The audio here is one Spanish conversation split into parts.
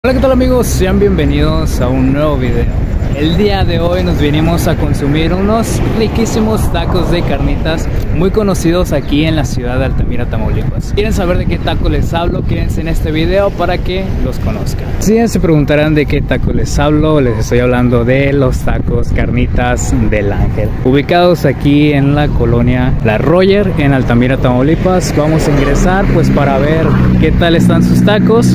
Hola, ¿qué tal amigos? Sean bienvenidos a un nuevo video. El día de hoy nos vinimos a consumir unos riquísimos tacos de carnitas muy conocidos aquí en la ciudad de Altamira, Tamaulipas. ¿Quieren saber de qué taco les hablo? Quédense en este video para que los conozcan. Si se preguntarán de qué taco les hablo, les estoy hablando de los tacos carnitas del Ángel, ubicados aquí en la colonia La Roger, en Altamira, Tamaulipas. Vamos a ingresar pues para ver qué tal están sus tacos.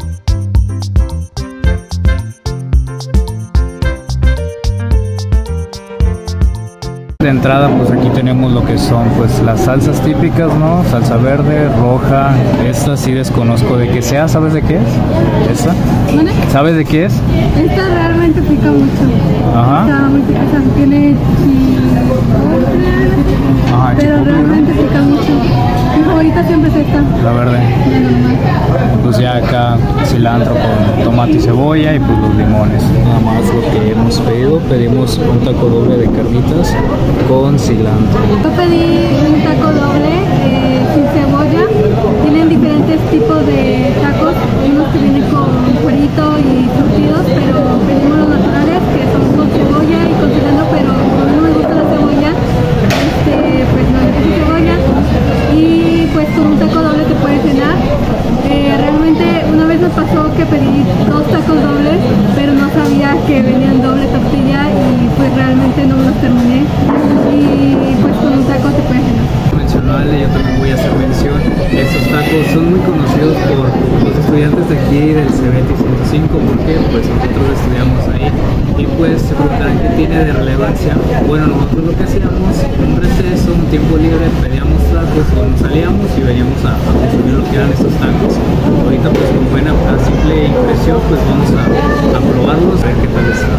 De entrada pues aquí tenemos lo que son pues las salsas típicas, ¿no? Salsa verde, roja. Esta sí desconozco de qué sea. ¿Sabes de qué es? ¿Esta? ¿Vale? ¿Sabes de qué es? Esta realmente pica mucho. Ajá. Está muy picante. Tiene chipotle, Ajá, pero chipotle, realmente pica mucho. Mi favorita siempre es esta. la verde. La normal. Pues ya acá cilantro con tomate y cebolla y pues los limones. Nada más lo que hemos pedido. Pedimos un taco doble de carnitas con cilantro. Yo pedí un taco doble sin cebolla. Tienen diferentes tipos de tacos. Unos que vienen con cuerito y surtidos, pero pedimos los naturales que son con cebolla y con cilantro, pero como no me gusta la cebolla, pues no le puse cebolla. Y pues con un taco doble te puedes cenar. Realmente una vez me pasó que pedí dos tacos dobles, pero no sabía que venían doble tortilla y pues realmente no me los terminé. Y pues con un taco te puedes cenar. Mencionarle, yo también voy a hacer mención. Estos tacos son muy conocidos por los estudiantes de aquí del CBT 105, porque pues nosotros estudiamos ahí y pues se preguntarán qué tiene de relevancia. Bueno, nosotros lo que hacíamos, un receso, un tiempo libre, pedíamos tacos, nos salíamos y veníamos a consumir lo que eran estos tacos. Ahorita pues con buena, a simple impresión pues vamos a probarlos, a ver qué tal está.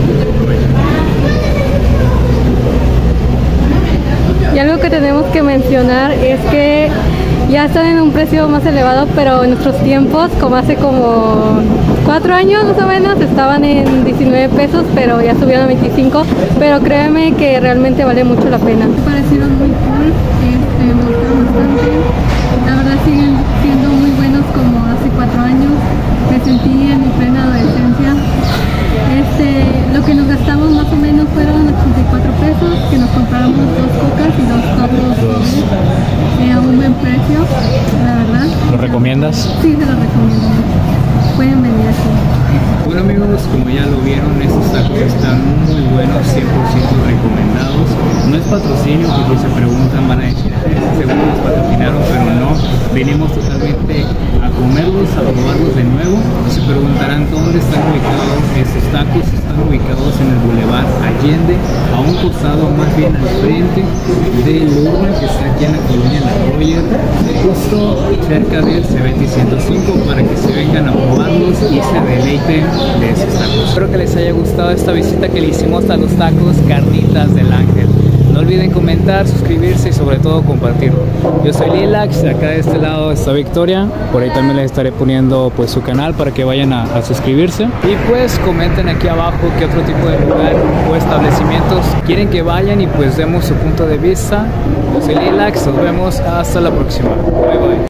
Y algo que tenemos que mencionar es que ya están en un precio más elevado, pero en nuestros tiempos, como hace como 4 años más o menos, estaban en 19 pesos, pero ya subieron a 25. Pero créeme que realmente vale mucho la pena. Me parecieron muy cool, me gustaron bastante. La verdad siguen siendo muy buenos como hace 4 años. Me sentí en mi plena adolescencia. Lo que nos gastamos más o menos fueron 84 pesos, que nos compramos 2 cocas y 2 tacos a un buen precio, la verdad. ¿Lo recomiendas? Sí, se los recomiendo mucho. Pueden venir aquí. Bueno amigos, como ya lo vieron, estos tacos están muy buenos, 100% recomendados. No es patrocinio, porque se preguntan, van a decir, seguro nos patrocinaron, pero no. Venimos totalmente a comerlos, a probarlos de nuevo. Se preguntarán dónde están ubicados estos tacos. Están ubicados en el Boulevard Allende, a un costado, más bien al frente del Urna, que está aquí en la colonia La Roger, justo cerca del CBT 105, para que se vengan a probarlos y se deleiten de esos tacos. Espero que les haya gustado esta visita que le hicimos a los tacos carnitas del Ángel. No olviden comentar, suscribirse y sobre todo compartirlo. Yo soy Lilax, acá de este lado está Victoria. Por ahí también les estaré poniendo pues su canal para que vayan a suscribirse. Y pues comenten aquí abajo qué otro tipo de lugar o establecimientos quieren que vayan y pues demos su punto de vista. Yo soy Lilax, nos vemos hasta la próxima. Bye bye.